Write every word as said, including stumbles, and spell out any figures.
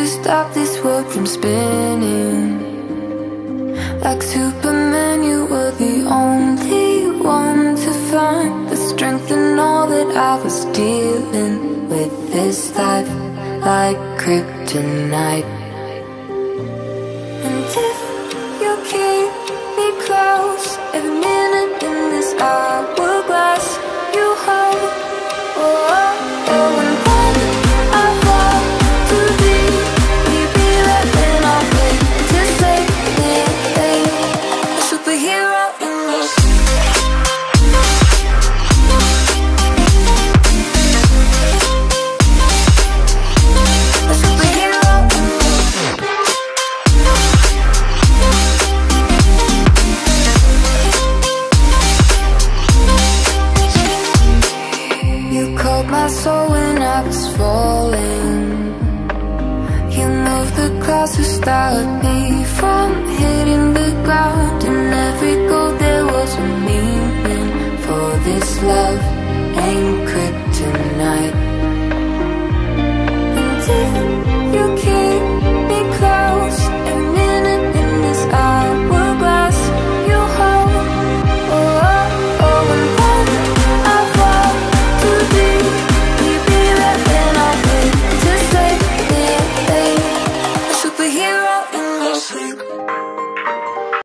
to stop this world from spinning. Like Superman, you were the only one to find the strength in all that I was dealing with this life, like kryptonite. And if you keep me close, every minute in this hourglass you hold, oh, oh, oh. And when I fall too deep, will you be there when I wake to save me? A superhero in me. A superhero in me. You called my soul when I was falling. You moved the clouds to stop me from hitting the ground. In every goal there was a meaning, for this love ain't kryptonite.